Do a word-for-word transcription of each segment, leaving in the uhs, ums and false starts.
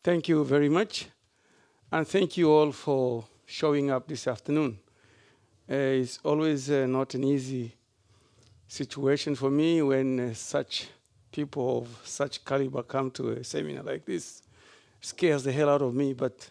Thank you very much. And thank you all for showing up this afternoon. Uh, it's always uh, not an easy situation for me when uh, such people of such caliber come to a seminar like this. It scares the hell out of me, but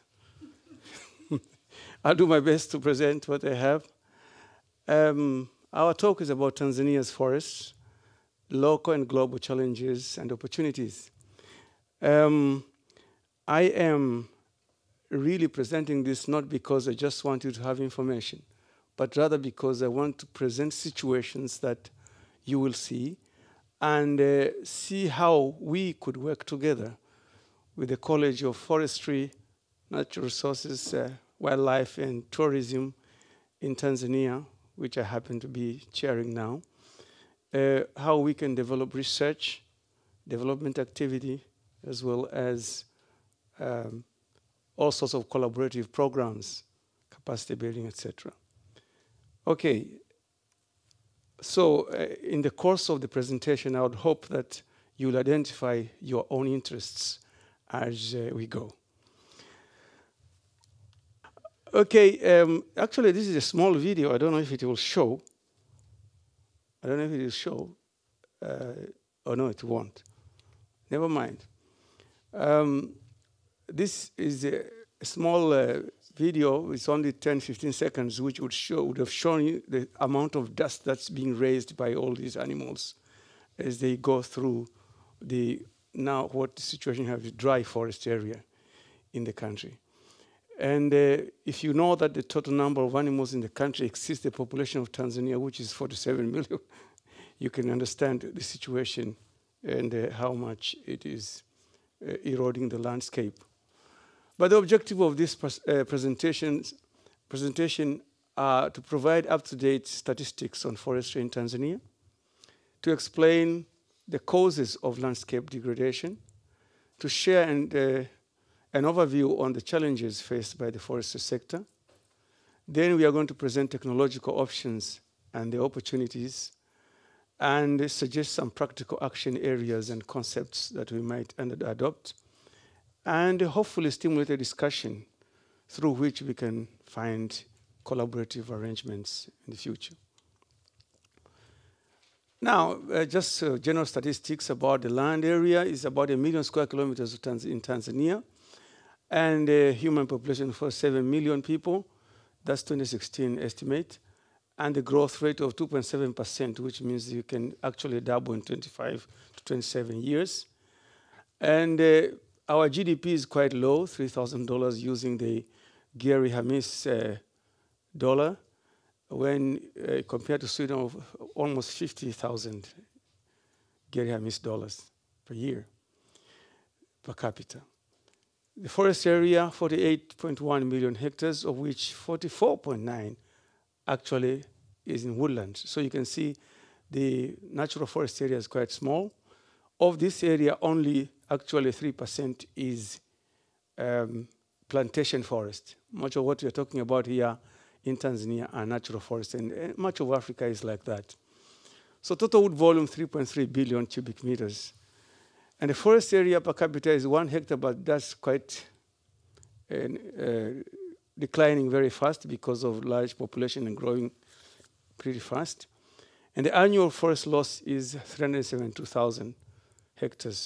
I'll do my best to present what I have. Um, our talk is about Tanzania's forests, local and global challenges and opportunities. Um, I am really presenting this not because I just want you to have information, but rather because I want to present situations that you will see and uh, see how we could work together with the College of Forestry, Natural Resources, uh, Wildlife and Tourism in Tanzania, which I happen to be chairing now, uh, how we can develop research, development activity, as well as um, all sorts of collaborative programs, capacity building, et cetera. Okay, so uh, in the course of the presentation, I would hope that you'll identify your own interests as uh, we go. Okay, um, actually this is a small video. I don't know if it will show. I don't know if it will show. Uh, oh no, it won't. Never mind. Um, this is a, a small uh, video. It's only ten, fifteen seconds, which would show would have shown you the amount of dust that's being raised by all these animals as they go through the now what the situation have the dry forest area in the country. And uh, if you know that the total number of animals in the country exceeds the population of Tanzania, which is forty-seven million, you can understand the situation and uh, how much it is uh, eroding the landscape. But the objective of this pres uh, presentation presentation are to provide up-to-date statistics on forestry in Tanzania, to explain the causes of landscape degradation, to share and, uh, an overview on the challenges faced by the forestry sector. Then we are going to present technological options and the opportunities, and suggest some practical action areas and concepts that we might adopt, and hopefully stimulate a discussion through which we can find collaborative arrangements in the future. Now, uh, just uh, general statistics about the land area is about a million square kilometers Tanz in Tanzania, and a human population for seven million people. That's twenty sixteen estimate, and the growth rate of two point seven percent, which means you can actually double in twenty-five to twenty-seven years. And uh, our G D P is quite low, three thousand dollars using the Gary Hamis uh, dollar, when uh, compared to Sweden of almost fifty thousand Gary Hamis dollars per year, per capita. The forest area, forty-eight point one million hectares, of which forty-four point nine actually is in woodland. So you can see the natural forest area is quite small. Of this area, only actually three percent is um, plantation forest. Much of what we're talking about here in Tanzania are natural forests, and uh, much of Africa is like that. So total wood volume, three point three billion cubic meters. And the forest area per capita is one hectare, but that's quite uh, uh, declining very fast because of large population and growing pretty fast. And the annual forest loss is three hundred seventy-two thousand hectares.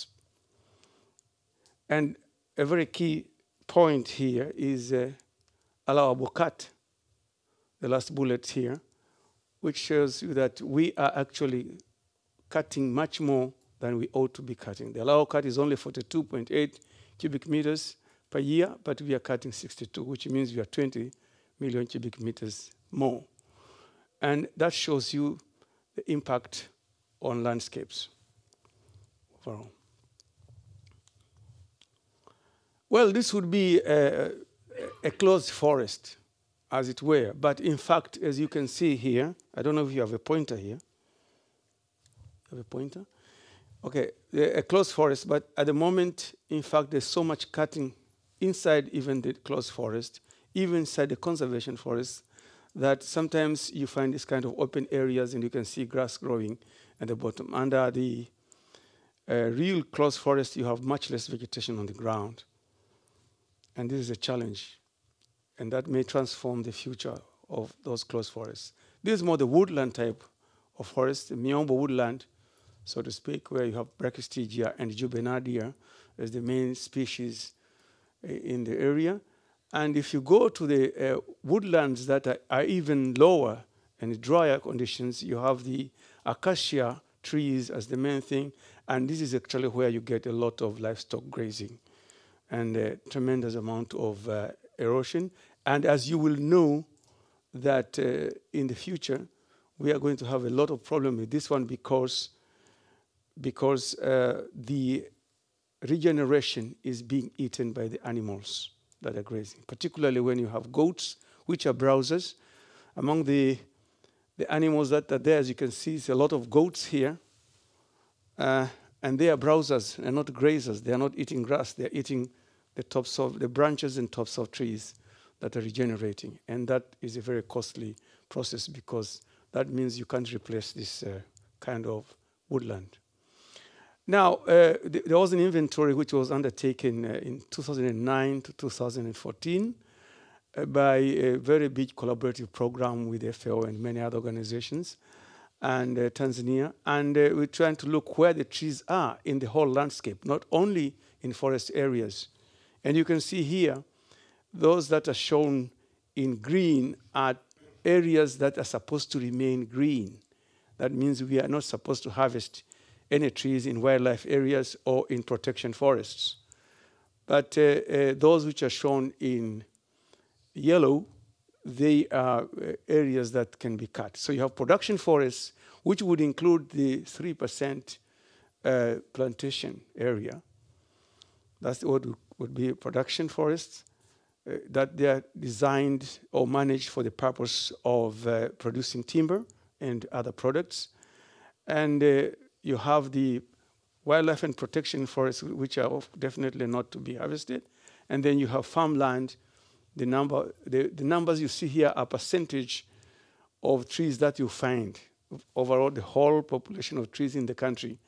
And a very key point here is uh, allowable cut, the last bullet here, which shows you that we are actually cutting much more than we ought to be cutting. The allowable cut is only forty-two point eight cubic meters per year, but we are cutting sixty-two, which means we are twenty million cubic meters more. And that shows you the impact on landscapes overall. Well, this would be a, a closed forest, as it were. But in fact, as you can see here, I don't know if you have a pointer here. You have a pointer? Okay, a closed forest, but at the moment, in fact, there's so much cutting inside even the closed forest, even inside the conservation forest, that sometimes you find this kind of open areas and you can see grass growing at the bottom. Under the uh, real closed forest, you have much less vegetation on the ground. And this is a challenge. And that may transform the future of those close forests. This is more the woodland type of forest, the Miombo woodland, so to speak, where you have Brachystegia and Juvenadia as the main species uh, in the area. And if you go to the uh, woodlands that are, are even lower and drier conditions, you have the acacia trees as the main thing. And this is actually where you get a lot of livestock grazing and a tremendous amount of uh, erosion. And as you will know, that uh, in the future, we are going to have a lot of problem with this one because, because uh, the regeneration is being eaten by the animals that are grazing, particularly when you have goats, which are browsers. Among the, the animals that are there, as you can see, is a lot of goats here. Uh, and they are browsers and not grazers. They are not eating grass. They are eating the tops of the branches and tops of trees that are regenerating. And that is a very costly process because that means you can't replace this uh, kind of woodland. Now, uh, th there was an inventory which was undertaken uh, in two thousand nine to two thousand fourteen uh, by a very big collaborative program with F A O and many other organizations and uh, Tanzania. And uh, we're trying to look where the trees are in the whole landscape, not only in forest areas. And you can see here, those that are shown in green are areas that are supposed to remain green. That means we are not supposed to harvest any trees in wildlife areas or in protection forests. But uh, uh, those which are shown in yellow, they are uh, areas that can be cut. So you have production forests, which would include the three percent uh, plantation area. That's what would be production forests. Uh, that they are designed or managed for the purpose of uh, producing timber and other products. And uh, you have the wildlife and protection forests, which are definitely not to be harvested. And then you have farmland. The, number, the, the numbers you see here are percentage of trees that you find. Overall, the whole population of trees in the country,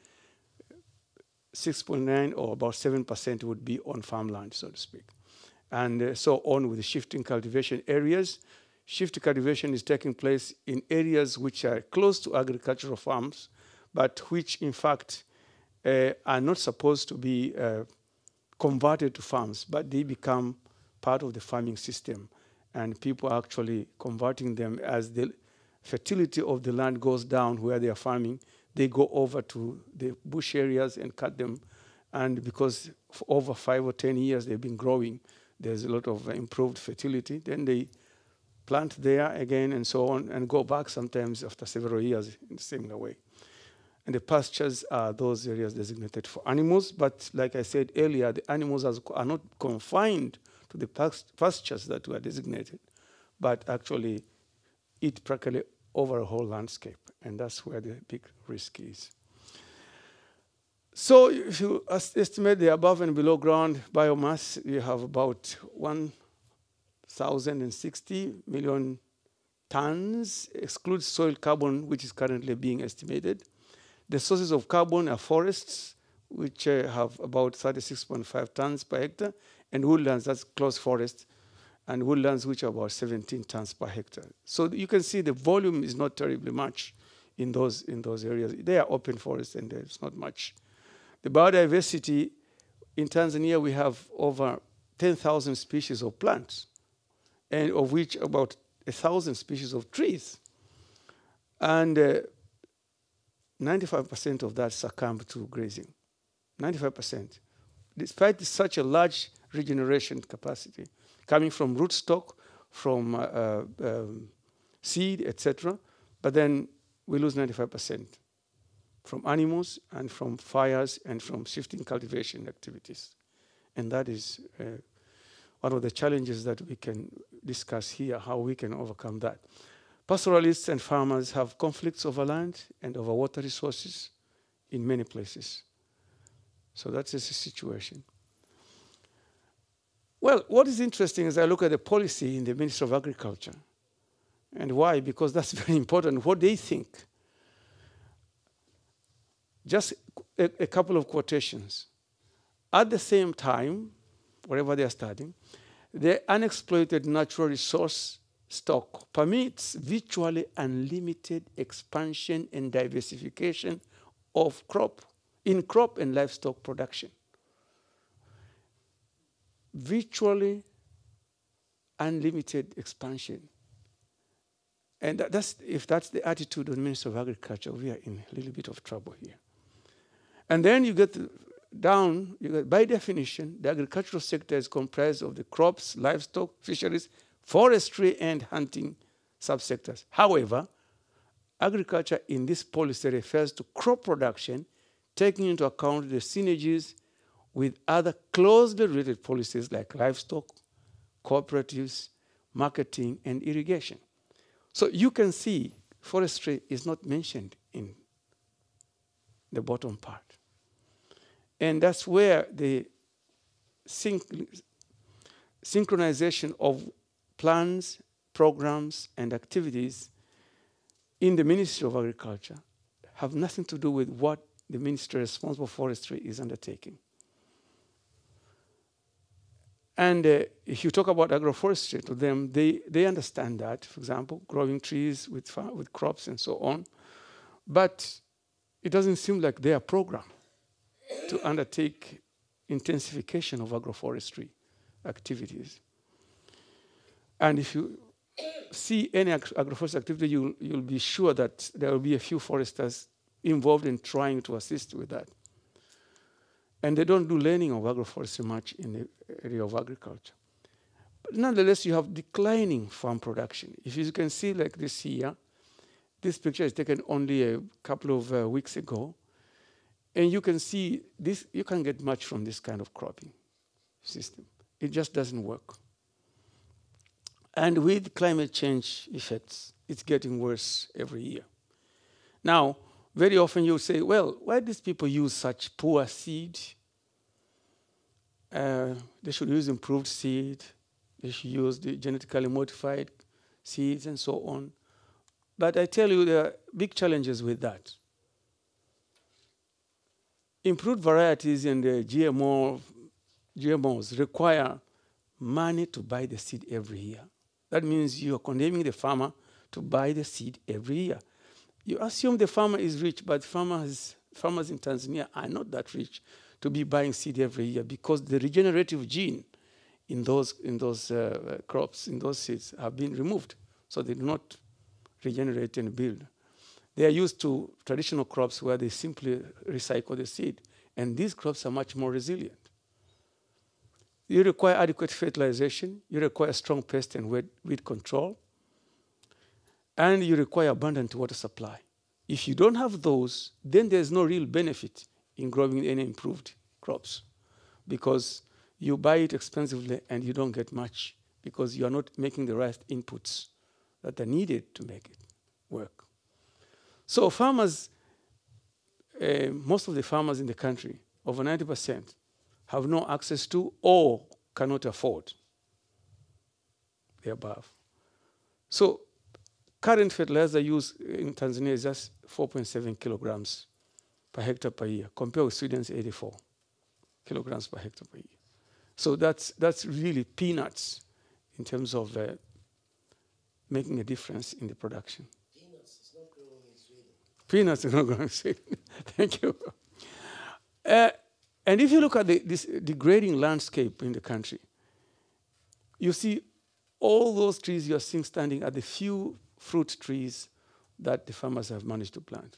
six point nine or about seven percent would be on farmland, so to speak. And uh, so on with the shifting cultivation areas. Shift cultivation is taking place in areas which are close to agricultural farms, but which in fact uh, are not supposed to be uh, converted to farms, but they become part of the farming system. And people are actually converting them as the fertility of the land goes down where they are farming. They go over to the bush areas and cut them. And because for over five or ten years they've been growing, there's a lot of improved fertility. Then they plant there again and so on and go back sometimes after several years in a similar way. And the pastures are those areas designated for animals. But like I said earlier, the animals are not confined to the pastures that were designated, but actually eat practically over a whole landscape. And that's where the big risk is. So if you estimate the above and below ground biomass, you have about one thousand sixty million tons, excludes soil carbon, which is currently being estimated. The sources of carbon are forests, which uh, have about thirty-six point five tons per hectare, and woodlands, that's close forest, and woodlands, which are about seventeen tons per hectare. So you can see the volume is not terribly much in those, in those areas. They are open forests, and there's not much. The biodiversity in Tanzania, we have over ten thousand species of plants, and of which about one thousand species of trees. And uh, ninety-five percent of that succumb to grazing, ninety-five percent. Despite such a large regeneration capacity, coming from rootstock, from uh, uh, um, seed, et cetera, but then we lose ninety-five percent. From animals and from fires and from shifting cultivation activities. And that is uh, one of the challenges that we can discuss here, how we can overcome that. Pastoralists and farmers have conflicts over land and over water resources in many places. So that's the situation. Well, what is interesting is I look at the policy in the Ministry of Agriculture. And why? Because that's very important, what they think. Just a, a couple of quotations. At the same time, wherever they are studying, the unexploited natural resource stock permits virtually unlimited expansion and diversification of crop, in crop and livestock production. Virtually unlimited expansion. And that, that's, if that's the attitude of the Minister of Agriculture, we are in a little bit of trouble here. And then you get down, you get, by definition, the agricultural sector is comprised of the crops, livestock, fisheries, forestry, and hunting subsectors. However, agriculture in this policy refers to crop production, taking into account the synergies with other closely related policies like livestock, cooperatives, marketing, and irrigation. So you can see forestry is not mentioned in the bottom part. And that's where the synch synchronization of plans, programs, and activities in the Ministry of Agriculture have nothing to do with what the ministry responsible for forestry is undertaking. And uh, if you talk about agroforestry to them, they, they understand that, for example, growing trees with, with crops and so on. But it doesn't seem like their program to undertake intensification of agroforestry activities. And if you see any ag agroforestry activity, you'll, you'll be sure that there will be a few foresters involved in trying to assist with that. And they don't do learning of agroforestry much in the area of agriculture. But nonetheless, you have declining farm production. If you can see like this here, this picture is taken only a couple of uh, weeks ago. And you can see this, you can't get much from this kind of cropping system. It just doesn't work. And with climate change effects, it's getting worse every year. Now, very often you'll say, well, why do these people use such poor seed? Uh, they should use improved seed. They should use the genetically modified seeds and so on. But I tell you, there are big challenges with that. Improved varieties and uh, G M O, G M Os require money to buy the seed every year. That means you are condemning the farmer to buy the seed every year. You assume the farmer is rich, but farmers, farmers in Tanzania are not that rich to be buying seed every year because the regenerative gene in those, in those uh, crops, in those seeds, have been removed. So they do not regenerate and build. They are used to traditional crops where they simply recycle the seed. And these crops are much more resilient. You require adequate fertilization. You require strong pest and weed control. And you require abundant water supply. If you don't have those, then there's no real benefit in growing any improved crops because you buy it expensively and you don't get much because you are not making the right inputs that are needed to make it work. So farmers, uh, most of the farmers in the country, over ninety percent, have no access to or cannot afford the above. So current fertilizer use in Tanzania is just four point seven kilograms per hectare per year, compared with Sweden's eighty-four kilograms per hectare per year. So that's, that's really peanuts in terms of uh, making a difference in the production. Peanuts is not growing in Sweden. Peanuts is not growing in Sweden. Thank you. Uh, and if you look at the, this degrading landscape in the country, you see all those trees you are seeing standing are the few fruit trees that the farmers have managed to plant.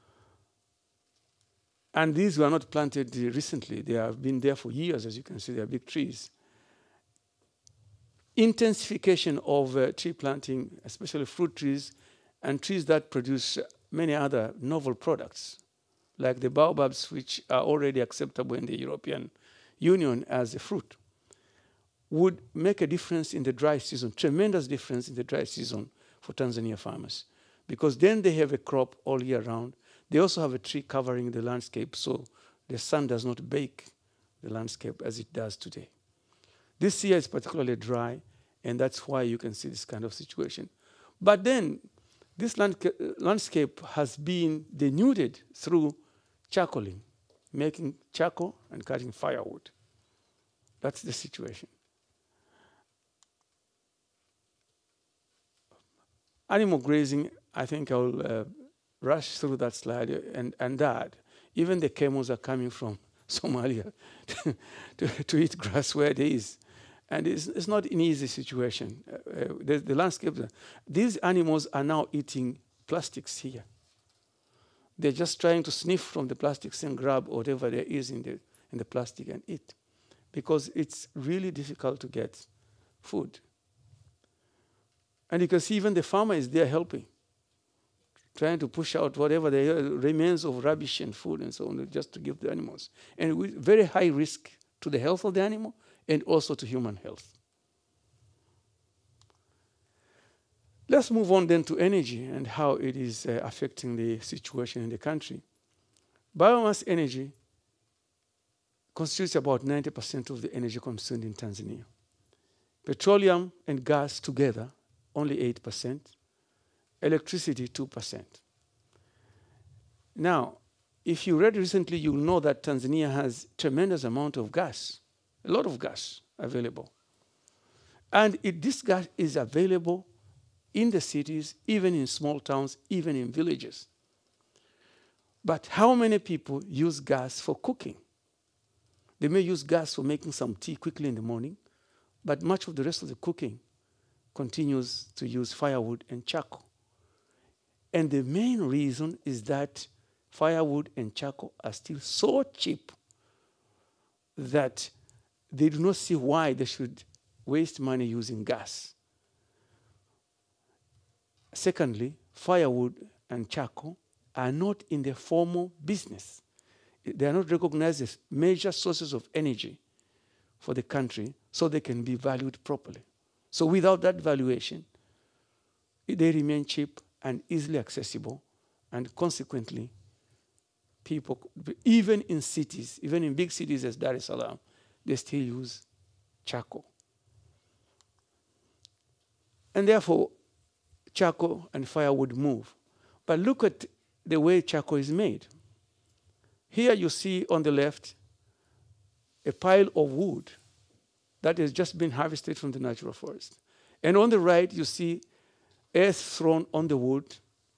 And these were not planted recently. They have been there for years, as you can see. They are big trees. Intensification of uh, tree planting, especially fruit trees, and trees that produce many other novel products, like the baobabs, which are already acceptable in the European Union as a fruit, would make a difference in the dry season, tremendous difference in the dry season for Tanzania farmers, because then they have a crop all year round. They also have a tree covering the landscape, so the sun does not bake the landscape as it does today. This year is particularly dry, and that's why you can see this kind of situation. But then, this land landscape has been denuded through charcoaling, making charcoal and cutting firewood. That's the situation. Animal grazing, I think I'll uh, rush through that slide and, and that. Even the camels are coming from Somalia to, to, to eat grass where it is. And it's, it's not an easy situation. Uh, uh, the, the landscape, these animals are now eating plastics here. They're just trying to sniff from the plastics and grab whatever there is in the, in the plastic and eat. Because it's really difficult to get food. And you can see even the farmer is there helping, trying to push out whatever the remains of rubbish and food and so on, just to give the animals. And with very high risk to the health of the animal and also to human health. Let's move on then to energy and how it is uh, affecting the situation in the country. Biomass energy constitutes about ninety percent of the energy consumed in Tanzania. Petroleum and gas together, only eight percent. Electricity, two percent. Now, if you read recently, you'll know that Tanzania has tremendous amount of gas, a lot of gas available. And it, this gas is available in the cities, even in small towns, even in villages. But how many people use gas for cooking? They may use gas for making some tea quickly in the morning, but much of the rest of the cooking continues to use firewood and charcoal. And the main reason is that firewood and charcoal are still so cheap that they do not see why they should waste money using gas. Secondly, firewood and charcoal are not in the formal business. They are not recognized as major sources of energy for the country, so they can be valued properly. So without that valuation, they remain cheap and easily accessible, and consequently, people, even in cities, even in big cities as Dar es Salaam, they still use charcoal. And therefore, charcoal and firewood move. But look at the way charcoal is made. Here you see on the left a pile of wood that has just been harvested from the natural forest. And on the right, you see earth thrown on the wood,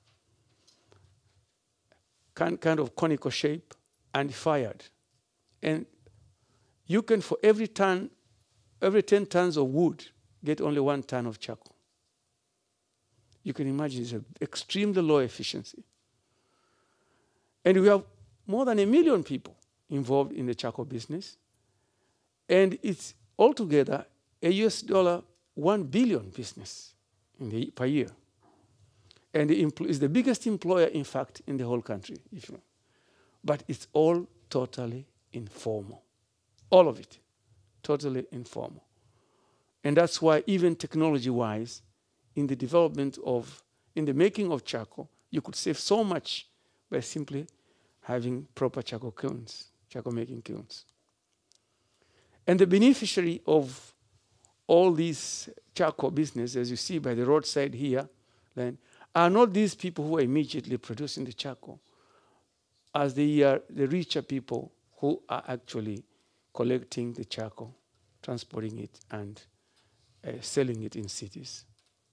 kind, kind of conical shape, and fired. And you can, for every ton, every ten tons of wood, get only one ton of charcoal. You can imagine it's an extremely low efficiency. And we have more than a million people involved in the charcoal business. And it's altogether a U S dollar one billion business in the, per year. And it's the biggest employer, in fact, in the whole country. If you know. But it's all totally informal. All of it, totally informal. And that's why even technology-wise, in the development of, in the making of charcoal, you could save so much by simply having proper charcoal kilns, charcoal making kilns. And the beneficiary of all these charcoal business, as you see by the roadside here, then, are not these people who are immediately producing the charcoal, as they are the richer people who are actually collecting the charcoal, transporting it, and uh, selling it in cities.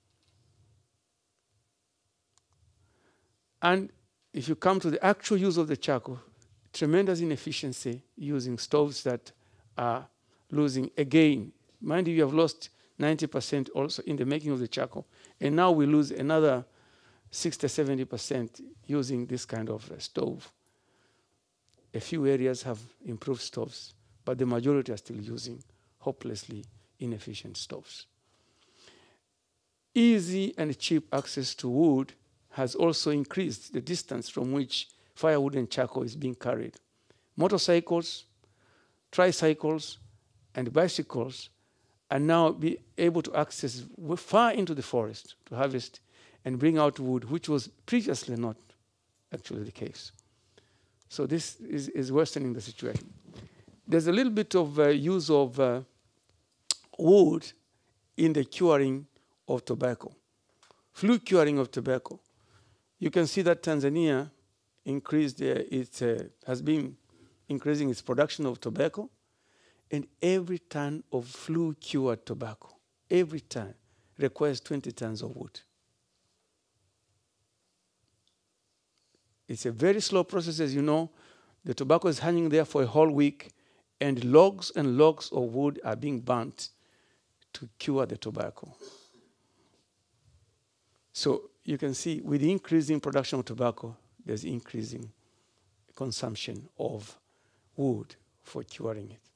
And if you come to the actual use of the charcoal, tremendous inefficiency using stoves that are losing again. Mind you, you have lost ninety percent also in the making of the charcoal. And now we lose another sixty, seventy percent using this kind of uh, stove. A few areas have improved stoves, but the majority are still using hopelessly inefficient stoves. Easy and cheap access to wood has also increased the distance from which firewood and charcoal is being carried. Motorcycles, tricycles, and bicycles are now be able to access far into the forest to harvest and bring out wood, which was previously not actually the case. So this is, is worsening the situation. There's a little bit of uh, use of uh, wood in the curing of tobacco, flue curing of tobacco. You can see that Tanzania increased uh, its, uh, has been increasing its production of tobacco, And every ton of flue-cured tobacco, every ton, requires twenty tons of wood. It's a very slow process, as you know. The tobacco is hanging there for a whole week, and logs and logs of wood are being burnt to cure the tobacco. So you can see with the increasing production of tobacco, there's increasing consumption of wood for curing it.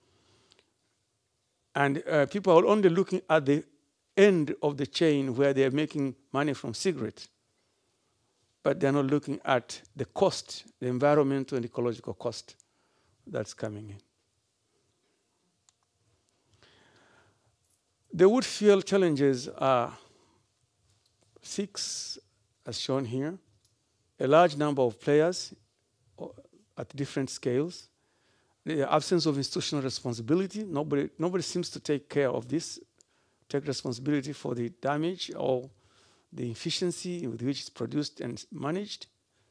And uh, people are only looking at the end of the chain where they're making money from cigarettes, but they're not looking at the cost, the environmental and ecological cost that's coming in. The wood fuel challenges are six, as shown here, a large number of players at different scales, the absence of institutional responsibility. Nobody, nobody seems to take care of this, take responsibility for the damage or the efficiency with which it's produced and managed.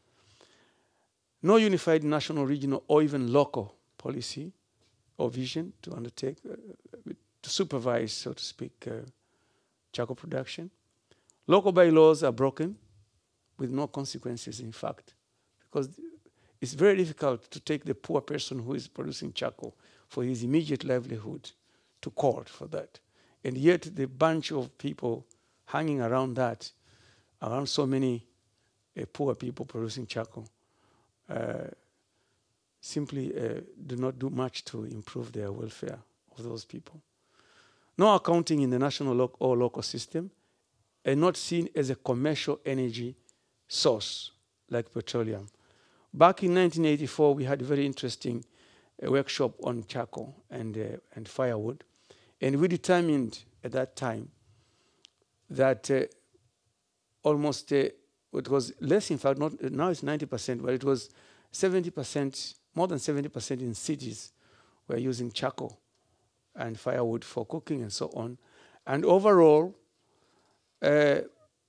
No unified national, regional, or even local policy or vision to undertake, uh, to supervise, so to speak, uh, charcoal production. Local bylaws are broken with no consequences, in fact, because it's very difficult to take the poor person who is producing charcoal for his immediate livelihood to court for that. And yet the bunch of people hanging around that, around so many uh, poor people producing charcoal, uh, simply uh, do not do much to improve their welfare of those people. No accounting in the national lo or local system, and not seen as a commercial energy source like petroleum. Back in nineteen eighty-four, we had a very interesting uh, workshop on charcoal and, uh, and firewood. And we determined at that time that uh, almost, uh, it was less, in fact, not, now it's ninety percent, but it was seventy percent, more than seventy percent in cities were using charcoal and firewood for cooking and so on. And overall, uh,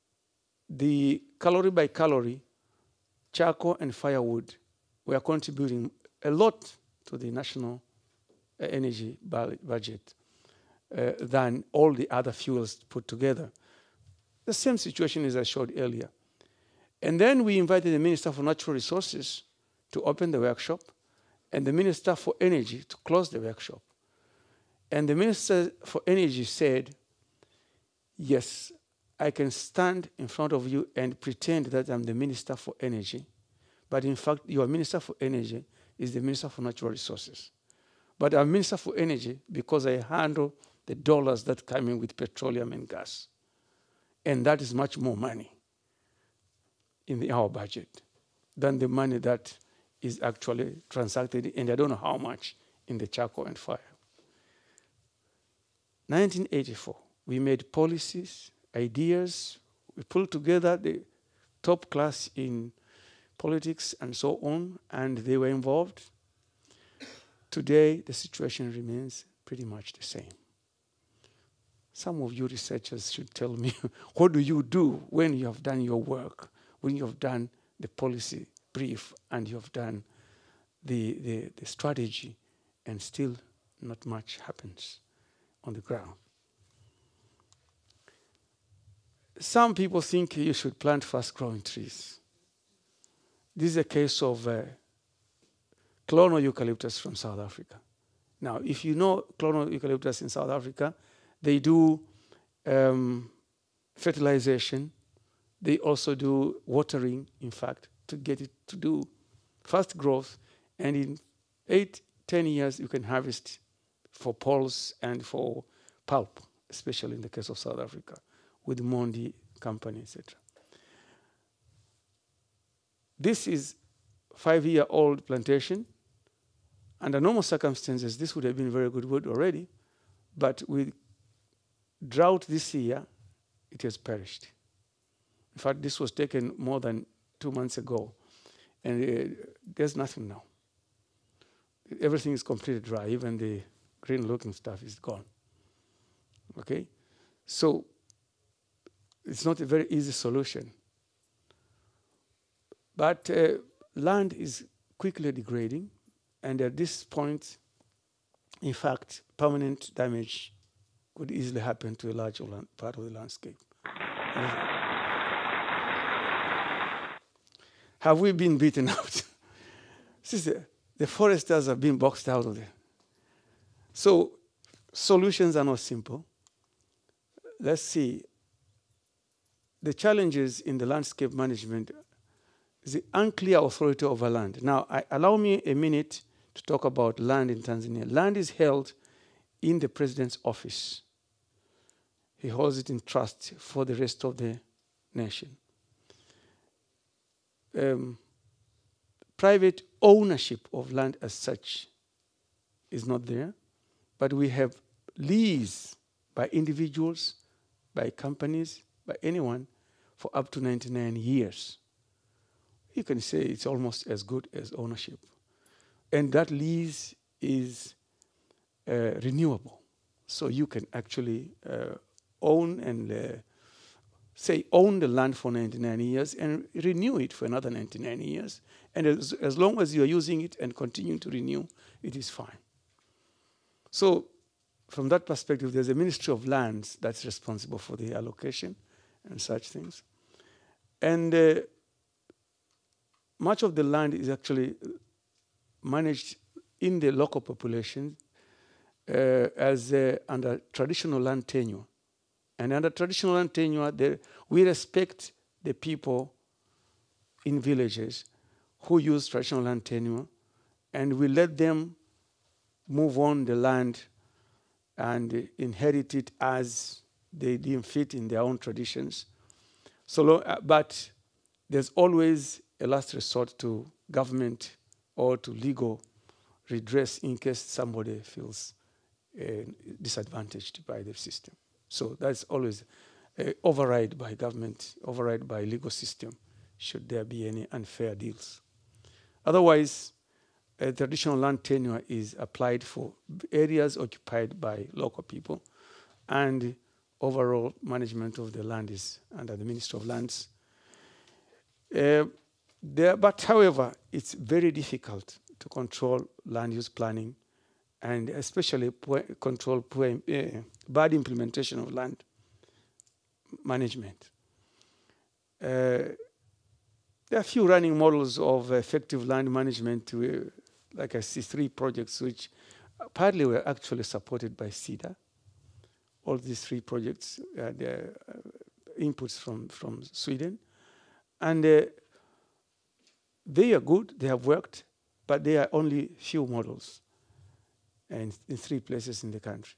the calorie by calorie, charcoal and firewood were contributing a lot to the national uh, energy budget uh, than all the other fuels put together. The same situation as I showed earlier. And then we invited the Minister for Natural Resources to open the workshop and the Minister for Energy to close the workshop. And the Minister for Energy said, yes, I can stand in front of you and pretend that I'm the Minister for Energy, but in fact, your Minister for Energy is the Minister for Natural Resources. But I'm Minister for Energy because I handle the dollars that come in with petroleum and gas. And that is much more money in the, our budget than the money that is actually transacted, and I don't know how much, in the charcoal and fire. nineteen eighty-four, we made policies, ideas, we pulled together the top class in politics and so on, and they were involved. Today, the situation remains pretty much the same. Some of you researchers should tell me, what do you do when you have done your work, when you have done the policy brief and you have done the, the, the strategy, and still not much happens on the ground? Some people think you should plant fast-growing trees. This is a case of uh, clonal eucalyptus from South Africa. Now, if you know clonal eucalyptus in South Africa, they do um, fertilization. They also do watering, in fact, to get it to do fast growth. And in eight, ten years, you can harvest for poles and for pulp, especially in the case of South Africa, with Mondi company, et cetera. This is five-year-old plantation. Under normal circumstances, this would have been very good wood already, but with drought this year, it has perished. In fact, this was taken more than two months ago, and uh, there's nothing now. Everything is completely dry. Even the green-looking stuff is gone. Okay? So it's not a very easy solution. But uh, land is quickly degrading, and at this point, in fact, permanent damage could easily happen to a large part of the landscape. Have we been beaten out? the, the foresters have been boxed out of there. So solutions are not simple. Let's see. The challenges in the landscape management is the unclear authority over land. Now, I, allow me a minute to talk about land in Tanzania. Land is held in the president's office. He holds it in trust for the rest of the nation. Um, private ownership of land as such is not there, but we have lease by individuals, by companies, by anyone for up to ninety-nine years. You can say it's almost as good as ownership. And that lease is uh, renewable. So you can actually uh, own and uh, say own the land for ninety-nine years and renew it for another ninety-nine years. And as, as long as you are using it and continuing to renew, it is fine. So from that perspective, there's a Ministry of Lands that's responsible for the allocation and such things. And uh, much of the land is actually managed in the local population uh, as uh, under traditional land tenure. And under traditional land tenure, there, we respect the people in villages who use traditional land tenure, and we let them move on the land and uh, inherit it as they deem fit in their own traditions. So, uh, but there's always a last resort to government or to legal redress in case somebody feels uh, disadvantaged by the system. So that's always uh, override by government, override by legal system, should there be any unfair deals. Otherwise, uh, traditional land tenure is applied for areas occupied by local people, and overall management of the land is under the Ministry of Lands. Uh, there, but however, it's very difficult to control land use planning, and especially control uh, bad implementation of land management. Uh, there are a few running models of effective land management. We, like I see three projects which partly were actually supported by SIDA. All these three projects had uh, inputs from, from Sweden. And uh, they are good, they have worked, but they are only few models and in three places in the country.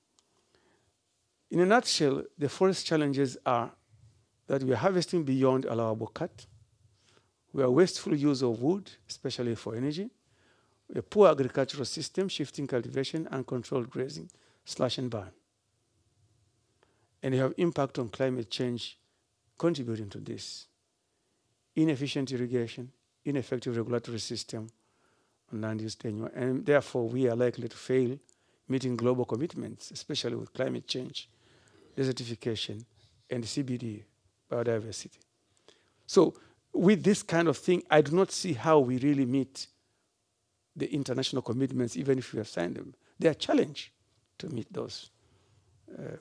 In a nutshell, the forest challenges are that we are harvesting beyond allowable cut, we are wasteful use of wood, especially for energy, a poor agricultural system, shifting cultivation, uncontrolled grazing, slash and burn. And they have impact on climate change contributing to this. Inefficient irrigation, ineffective regulatory system on land use tenure, and therefore we are likely to fail meeting global commitments, especially with climate change, desertification, and C B D, biodiversity. So with this kind of thing, I do not see how we really meet the international commitments, even if we have signed them. They are a challenge to meet those. Uh,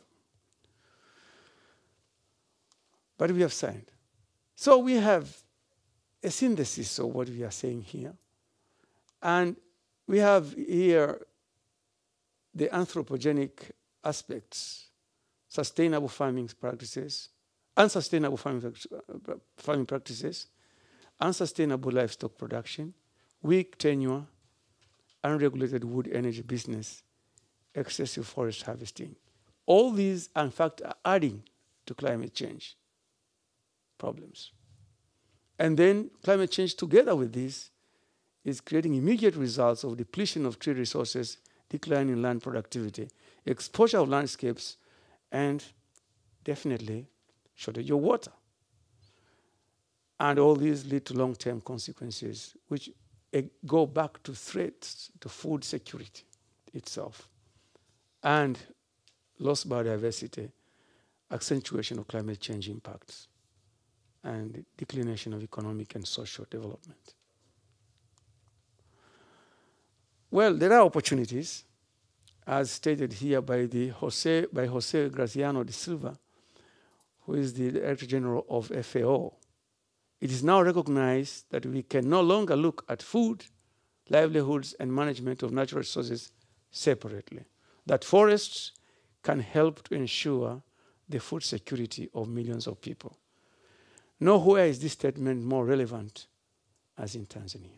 but we have signed. So we have a synthesis of what we are saying here. And we have here the anthropogenic aspects, sustainable farming practices, unsustainable farming, farming practices, unsustainable livestock production, weak tenure, unregulated wood energy business, excessive forest harvesting. All these, in fact, are adding to climate change problems. And then climate change together with this is creating immediate results of depletion of tree resources, decline in land productivity, exposure of landscapes, and definitely shortage of water. And all these lead to long-term consequences, which uh, go back to threats to food security itself, and lost biodiversity, accentuation of climate change impacts, and declination of economic and social development. Well, there are opportunities. as stated here by the Jose by Jose Graziano de Silva, who is the Director General of F A O. It is now recognized that we can no longer look at food, livelihoods, and management of natural resources separately. That forests can help to ensure the food security of millions of people. Nowhere is this statement more relevant as in Tanzania.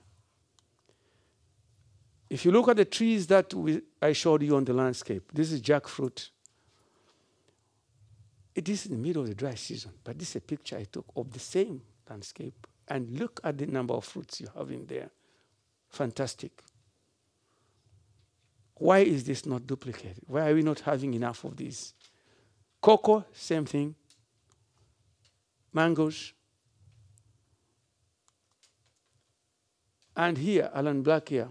If you look at the trees that we, I showed you on the landscape, this is jackfruit. It is in the middle of the dry season, but this is a picture I took of the same landscape. And look at the number of fruits you have in there. Fantastic. Why is this not duplicated? Why are we not having enough of these? Cocoa, same thing. Mangoes. And here, Alan Black here,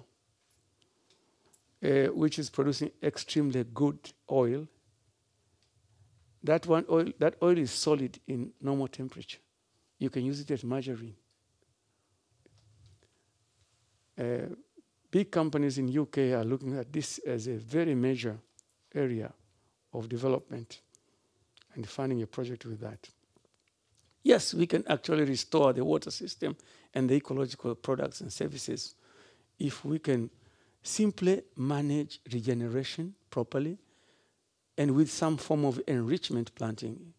uh, which is producing extremely good oil. That one oil, that oil is solid in normal temperature. You can use it as margarine. Uh, big companies in U K are looking at this as a very major area of development and funding a project with that. Yes, we can actually restore the water system and the ecological products and services if we can simply manage regeneration properly and with some form of enrichment planting.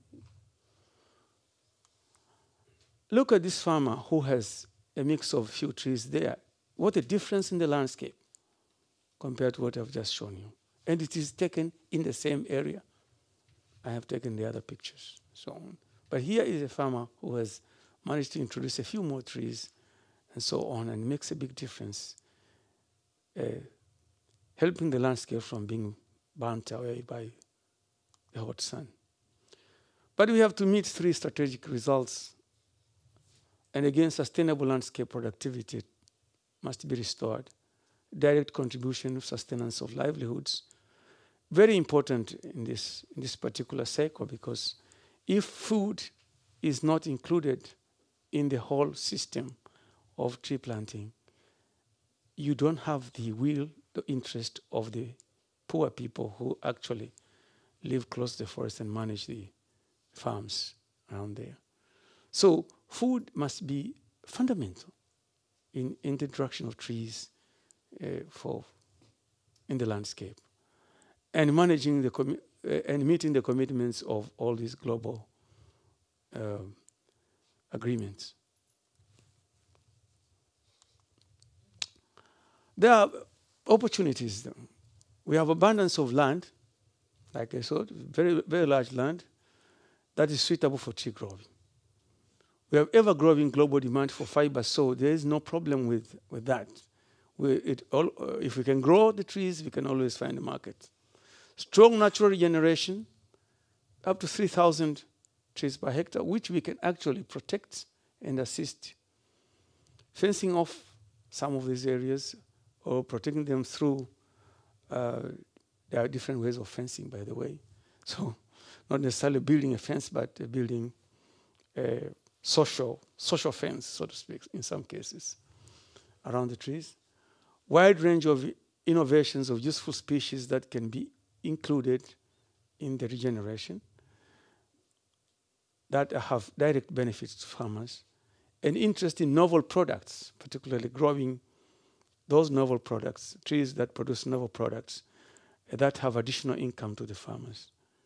Look at this farmer who has a mix of few trees there. What a difference in the landscape compared to what I've just shown you. And it is taken in the same area. I have taken the other pictures, so on. But here is a farmer who has managed to introduce a few more trees and so on, and makes a big difference, uh, helping the landscape from being burnt away by the hot sun. But we have to meet three strategic results. And again, sustainable landscape productivity must be restored. Direct contribution of sustenance of livelihoods. Very important in this, in this particular cycle, because if food is not included in the whole system of tree planting, you don't have the will, the interest of the poor people who actually live close to the forest and manage the farms around there. So food must be fundamental in, in the introduction of trees uh, for in the landscape, and managing the commu uh, and meeting the commitments of all these global uh, agreements. There are opportunities. We have abundance of land, like I said, very very large land that is suitable for tree growing. We have ever-growing global demand for fiber, so there is no problem with, with that. We, it all, uh, if we can grow the trees, we can always find a market. Strong natural regeneration, up to three thousand trees per hectare, which we can actually protect and assist. Fencing off some of these areas or protecting them through, uh, there are different ways of fencing, by the way. So not necessarily building a fence, but uh, building a social, social fence, so to speak, in some cases, around the trees. Wide range of innovations of useful species that can be included in the regeneration that have direct benefits to farmers. An interest in novel products, particularly growing those novel products, trees that produce novel products that have additional income to the farmers.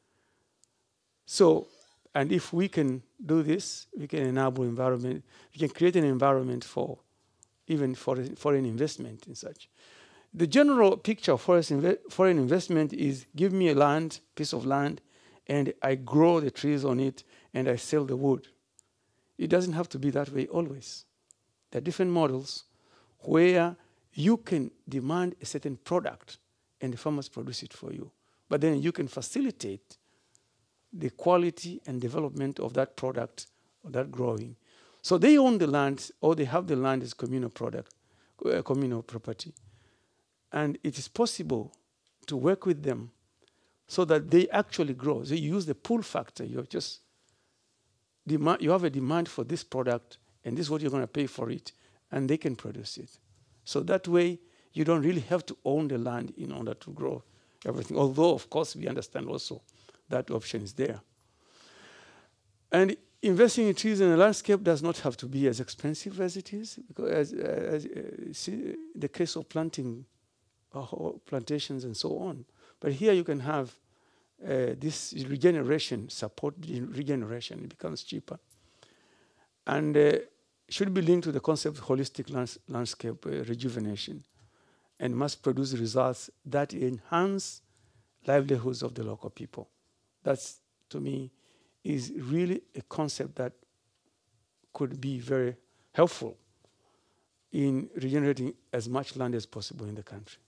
So, and if we can do this, we can enable environment, we can create an environment for even foreign, foreign investment in such. The general picture of forest inve foreign investment is give me a land, piece of land, and I grow the trees on it, and I sell the wood. It doesn't have to be that way always. There are different models where you can demand a certain product, and the farmers produce it for you. But then you can facilitate the quality and development of that product, or that growing. So they own the land, or they have the land as communal product, uh, communal property. And it is possible to work with them so that they actually grow. So you use the pull factor. You have just demand, you have a demand for this product, and this is what you're going to pay for it, and they can produce it. So that way, you don't really have to own the land in order to grow everything. Although, of course, we understand also that option is there. And investing in trees in a landscape does not have to be as expensive as it is, because as, as uh, see, the case of planting uh, plantations and so on. But here you can have uh, this regeneration, support regeneration, it becomes cheaper. And uh, should be linked to the concept of holistic lands landscape uh, rejuvenation, and must produce results that enhance livelihoods of the local people. That's, to me, is really a concept that could be very helpful in regenerating as much land as possible in the country.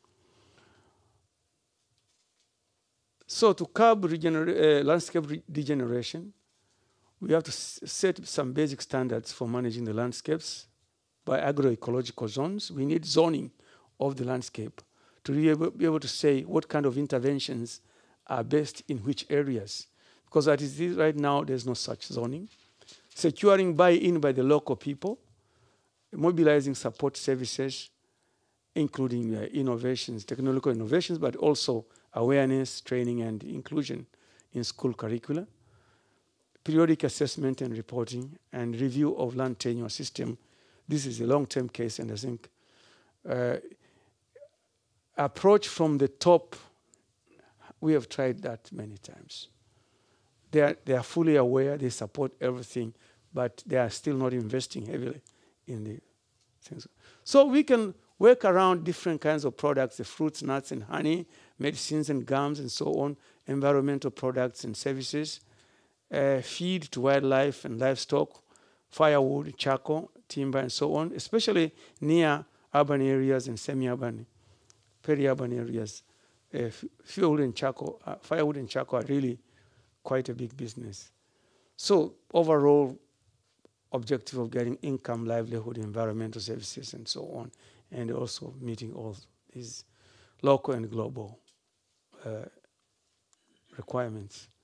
So to curb uh, landscape re degeneration, we have to set some basic standards for managing the landscapes by agroecological zones. We need zoning of the landscape to be able, be able to say what kind of interventions are best in which areas. Because as it is right now, there's no such zoning. Securing buy-in by the local people, mobilizing support services, including uh, innovations, technological innovations, but also awareness, training, and inclusion in school curricula, periodic assessment and reporting, and review of land tenure system. This is a long-term case, and I think uh, approach from the top, we have tried that many times. They are, they are fully aware, they support everything, but they are still not investing heavily in the things. So we can work around different kinds of products, the fruits, nuts, and honey, medicines and gums, and so on, environmental products and services, uh, feed to wildlife and livestock, firewood, charcoal, timber, and so on, especially near urban areas and semi-urban, peri-urban areas. Uh, fuel and charcoal, uh, firewood and charcoal are really quite a big business. So overall objective of getting income, livelihood, environmental services, and so on, and also meeting all these local and global uh, requirements.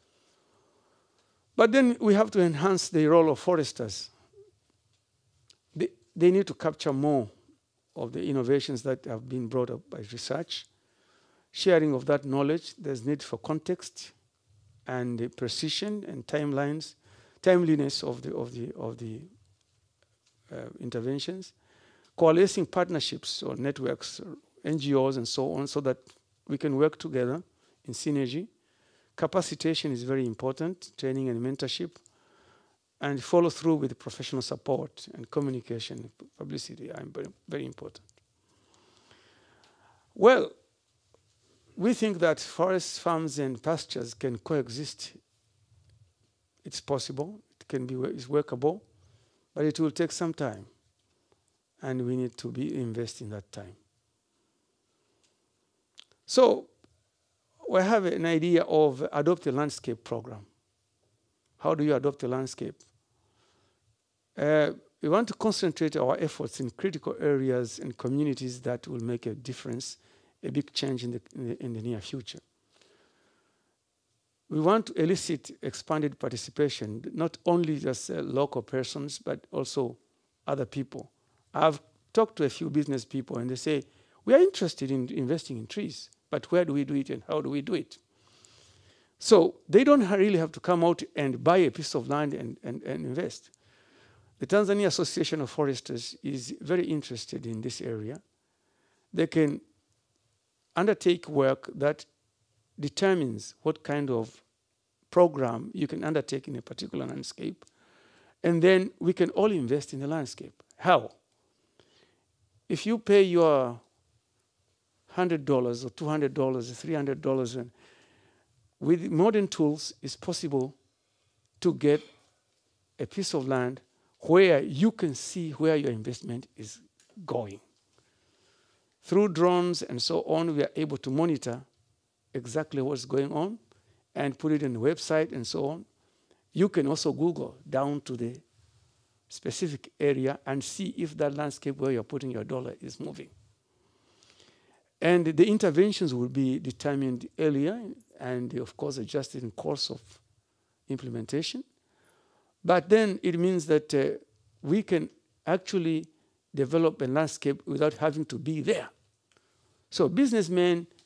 But then we have to enhance the role of foresters. They, they need to capture more of the innovations that have been brought up by research. Sharing of that knowledge, there's need for context and the precision and timelines, timeliness of the, of the, of the uh, interventions. Coalescing partnerships or networks, or N G Os and so on, so that we can work together in synergy. Capacitation is very important, training and mentorship, and follow through with professional support and communication, publicity are very, very important. Well, we think that forests, farms, and pastures can coexist. It's possible, it can be, it's workable, but it will take some time, and we need to be investing that time. So we have an idea of adopt a landscape program. How do you adopt a landscape? Uh, we want to concentrate our efforts in critical areas and communities that will make a difference, a big change in the, in the, in the near future. We want to elicit expanded participation, not only just uh, local persons, but also other people. I've talked to a few business people and they say, we are interested in investing in trees, but where do we do it and how do we do it? So they don't really have to come out and buy a piece of land and, and, and invest. The Tanzania Association of Foresters is very interested in this area. They can undertake work that determines what kind of program you can undertake in a particular landscape, and then we can all invest in the landscape. How? If you pay your one hundred dollars or two hundred dollars or three hundred dollars, and with modern tools, it's possible to get a piece of land where you can see where your investment is going. Through drones and so on, we are able to monitor exactly what's going on and put it in the website and so on. You can also Google down to the specific area and see if that landscape where you're putting your dollar is moving. And the interventions will be determined earlier and, of course, adjusted in course of implementation. But then it means that uh, we can actually develop a landscape without having to be there. So businessmen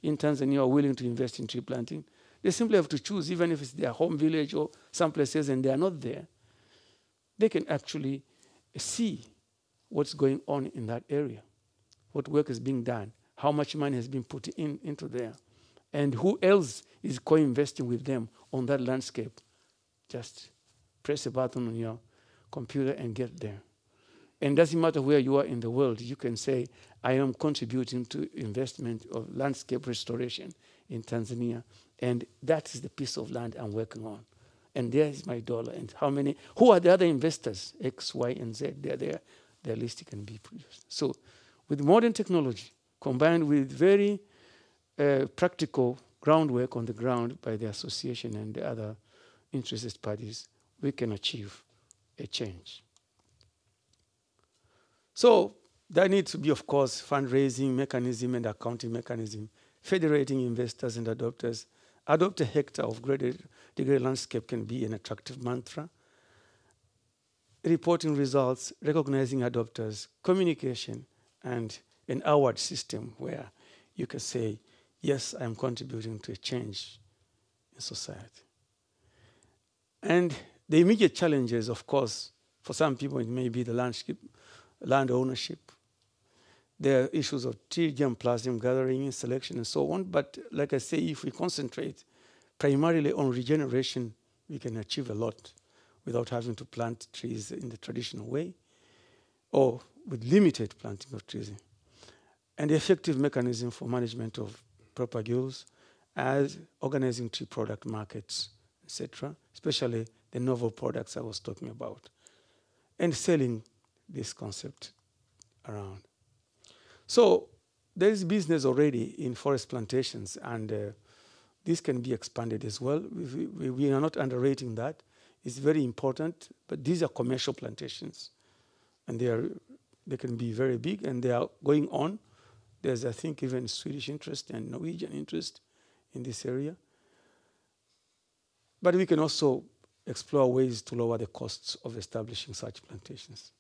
in Tanzania are willing to invest in tree planting. They simply have to choose, even if it's their home village or some places and they are not there. They can actually see what's going on in that area, what work is being done, how much money has been put in into there, and who else is co-investing with them on that landscape. Just press a button on your computer and get there. And it doesn't matter where you are in the world, you can say, I am contributing to investment of landscape restoration in Tanzania, and that is the piece of land I'm working on. And there is my dollar. And how many, who are the other investors? X, Y, and Z. They're there. Their list can be produced. So with modern technology, combined with very uh, practical groundwork on the ground by the association and the other interested parties, we can achieve a change. So there needs to be, of course, fundraising mechanism and accounting mechanism, federating investors and adopters. Adopt a hectare of graded, degraded landscape can be an attractive mantra. Reporting results, recognizing adopters, communication, and an award system where you can say, yes, I'm contributing to a change in society. And the immediate challenges, of course, for some people it may be the landscape, land ownership. There are issues of tree germplasm gathering, selection, and so on. But like I say, if we concentrate primarily on regeneration, we can achieve a lot without having to plant trees in the traditional way or with limited planting of trees. And effective mechanism for management of propagules as organizing tree product markets, et cetera, especially the novel products I was talking about, and selling this concept around. So there is business already in forest plantations, and uh, this can be expanded as well. We, we, we are not underrating that. It's very important, but these are commercial plantations, and they are they can be very big, and they are going on. There's, I think, even Swedish interest and Norwegian interest in this area. But we can also explore ways to lower the costs of establishing such plantations.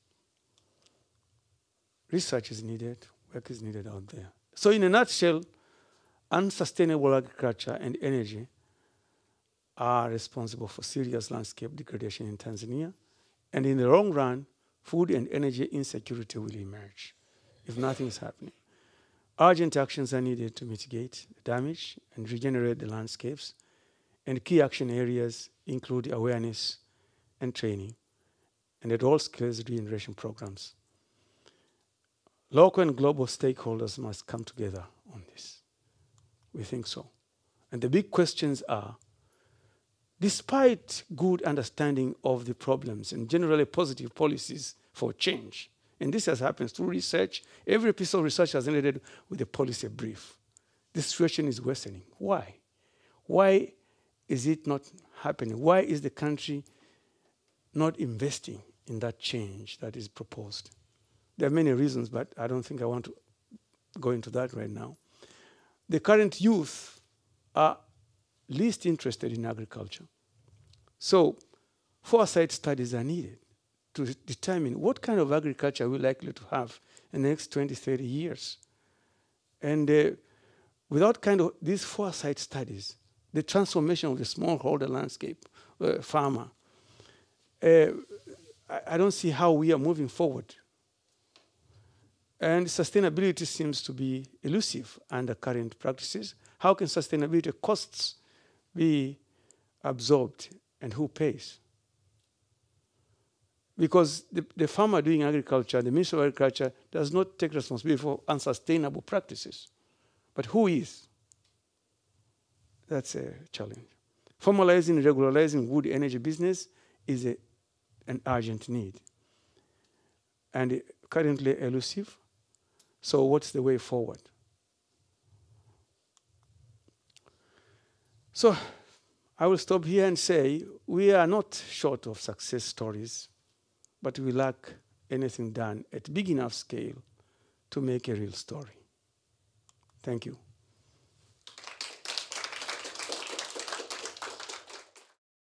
Research is needed, work is needed out there. So in a nutshell, unsustainable agriculture and energy are responsible for serious landscape degradation in Tanzania. And in the long run, food and energy insecurity will emerge if nothing is happening. Urgent actions are needed to mitigate the damage and regenerate the landscapes. And key action areas include awareness and training, and at all scales regeneration programs. Local and global stakeholders must come together on this. We think so. And the big questions are, despite good understanding of the problems and generally positive policies for change, and this has happened through research, every piece of research has ended with a policy brief. The situation is worsening. Why? Why is it not happening? Why is the country not investing in that change that is proposed? There are many reasons, but I don't think I want to go into that right now. The current youth are least interested in agriculture. So foresight studies are needed to determine what kind of agriculture we're likely to have in the next twenty, thirty years. And uh, without kind of these foresight studies, the transformation of the smallholder landscape uh, farmer, uh, I, I don't see how we are moving forward. And sustainability seems to be elusive under current practices. How can sustainability costs be absorbed, and who pays? Because the, the farmer doing agriculture, the Ministry of Agriculture, does not take responsibility for unsustainable practices. But who is? That's a challenge. Formalizing, regularizing wood energy business is a, an urgent need, and currently elusive. So what's the way forward? So I will stop here and say we are not short of success stories, but we lack anything done at big enough scale to make a real story. Thank you.